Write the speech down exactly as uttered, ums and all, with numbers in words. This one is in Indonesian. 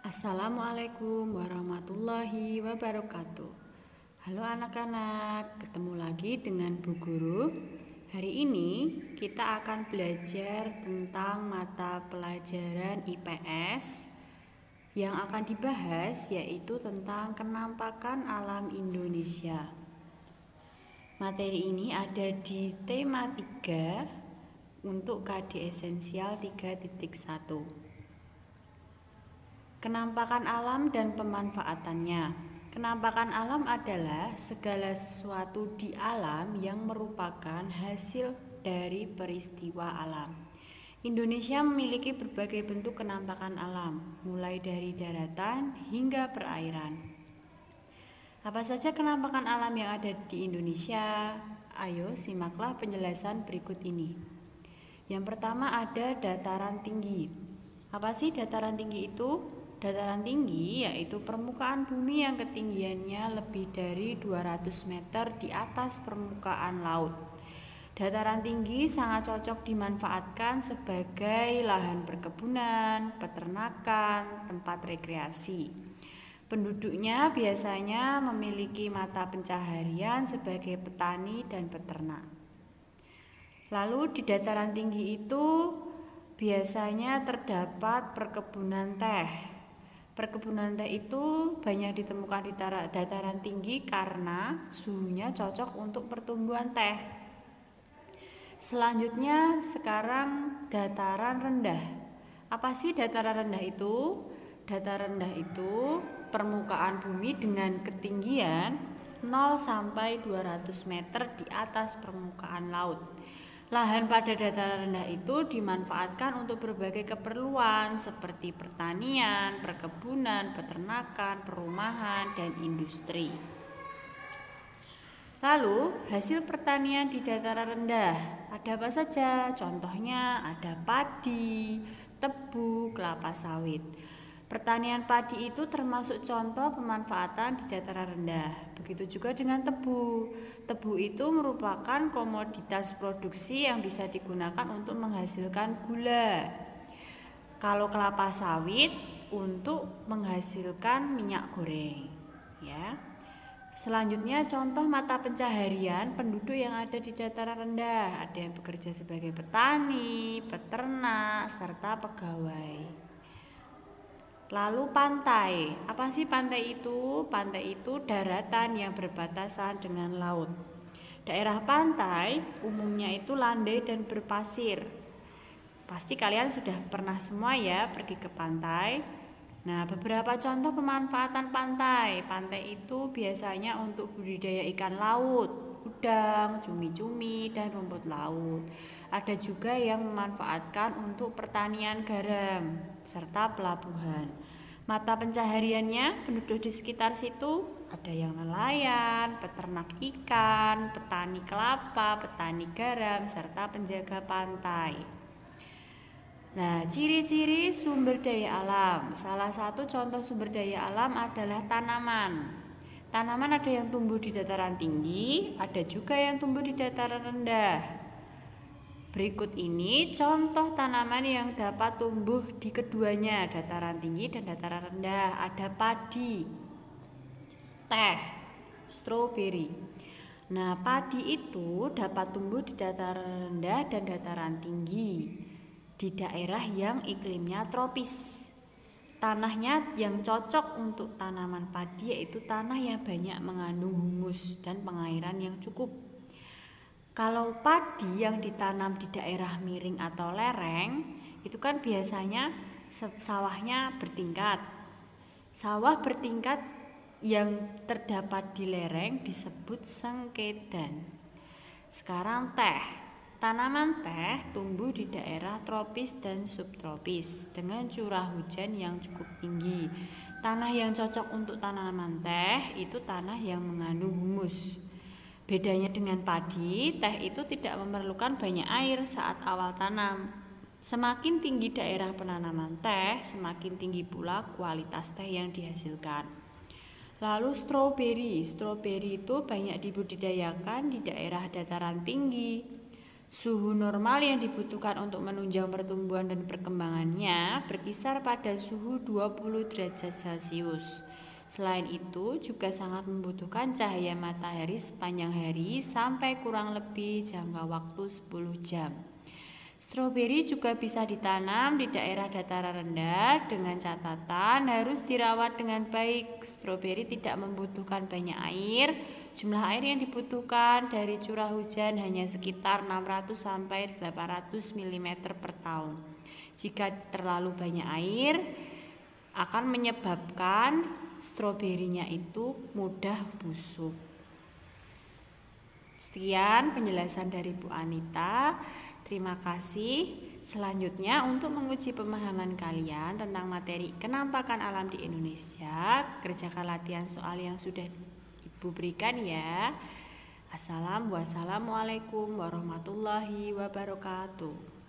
Assalamualaikum warahmatullahi wabarakatuh. Halo anak-anak, ketemu lagi dengan Bu Guru. Hari ini kita akan belajar tentang mata pelajaran I P S. Yang akan dibahas yaitu tentang kenampakan alam Indonesia. Materi ini ada di tema tiga untuk K D Esensial tiga titik satu. Kenampakan alam dan pemanfaatannya. Kenampakan alam adalah segala sesuatu di alam yang merupakan hasil dari peristiwa alam. Indonesia memiliki berbagai bentuk kenampakan alam, mulai dari daratan hingga perairan. Apa saja kenampakan alam yang ada di Indonesia? Ayo simaklah penjelasan berikut ini. Yang pertama ada dataran tinggi. Apa sih dataran tinggi itu? Dataran tinggi yaitu permukaan bumi yang ketinggiannya lebih dari dua ratus meter di atas permukaan laut. Dataran tinggi sangat cocok dimanfaatkan sebagai lahan perkebunan, peternakan, tempat rekreasi. Penduduknya biasanya memiliki mata pencaharian sebagai petani dan peternak. Lalu di dataran tinggi itu biasanya terdapat perkebunan teh. Perkebunan teh itu banyak ditemukan di dataran tinggi karena suhunya cocok untuk pertumbuhan teh. Selanjutnya sekarang dataran rendah. Apa sih dataran rendah itu? Dataran rendah itu permukaan bumi dengan ketinggian nol sampai dua ratus meter di atas permukaan laut. Lahan pada dataran rendah itu dimanfaatkan untuk berbagai keperluan seperti pertanian, perkebunan, peternakan, perumahan, dan industri. Lalu, hasil pertanian di dataran rendah ada apa saja? Contohnya ada padi, tebu, kelapa sawit. Pertanian padi itu termasuk contoh pemanfaatan di dataran rendah. Begitu juga dengan tebu. Tebu itu merupakan komoditas produksi yang bisa digunakan untuk menghasilkan gula. Kalau kelapa sawit untuk menghasilkan minyak goreng, ya. Selanjutnya contoh mata pencaharian penduduk yang ada di dataran rendah. Ada yang bekerja sebagai petani, peternak, serta pegawai. Lalu pantai. Apa sih pantai itu? Pantai itu daratan yang berbatasan dengan laut. Daerah pantai umumnya itu landai dan berpasir. Pasti kalian sudah pernah semua ya pergi ke pantai. Nah, beberapa contoh pemanfaatan pantai. Pantai itu biasanya untuk budidaya ikan laut, udang, cumi-cumi, dan rumput laut. Ada juga yang memanfaatkan untuk pertanian garam serta pelabuhan. Mata pencahariannya penduduk di sekitar situ ada yang nelayan, peternak ikan, petani kelapa, petani garam, serta penjaga pantai. Nah, ciri-ciri sumber daya alam. Salah satu contoh sumber daya alam adalah tanaman. Tanaman ada yang tumbuh di dataran tinggi, ada juga yang tumbuh di dataran rendah. Berikut ini contoh tanaman yang dapat tumbuh di keduanya, dataran tinggi dan dataran rendah. Ada padi, teh, stroberi. Nah, padi itu dapat tumbuh di dataran rendah dan dataran tinggi, di daerah yang iklimnya tropis. Tanahnya yang cocok untuk tanaman padi yaitu tanah yang banyak mengandung humus dan pengairan yang cukup. Kalau padi yang ditanam di daerah miring atau lereng, itu kan biasanya sawahnya bertingkat. Sawah bertingkat yang terdapat di lereng disebut sengkedan. Sekarang teh. Tanaman teh tumbuh di daerah tropis dan subtropis dengan curah hujan yang cukup tinggi. Tanah yang cocok untuk tanaman teh itu tanah yang mengandung humus. Bedanya dengan padi, teh itu tidak memerlukan banyak air saat awal tanam. Semakin tinggi daerah penanaman teh, semakin tinggi pula kualitas teh yang dihasilkan. Lalu stroberi, stroberi itu banyak dibudidayakan di daerah dataran tinggi. Suhu normal yang dibutuhkan untuk menunjang pertumbuhan dan perkembangannya berkisar pada suhu dua puluh derajat Celcius. Selain itu, juga sangat membutuhkan cahaya matahari sepanjang hari sampai kurang lebih jangka waktu sepuluh jam. Stroberi juga bisa ditanam di daerah dataran rendah dengan catatan harus dirawat dengan baik. Stroberi tidak membutuhkan banyak air. Jumlah air yang dibutuhkan dari curah hujan hanya sekitar enam ratus sampai delapan ratus milimeter per tahun. Jika terlalu banyak air, akan menyebabkan stroberinya itu mudah busuk. Sekian penjelasan dari Bu Anita. Terima kasih. Selanjutnya untuk menguji pemahaman kalian tentang materi kenampakan alam di Indonesia, kerjakan latihan soal yang sudah Ibu berikan ya. Assalamualaikum warahmatullahi wabarakatuh.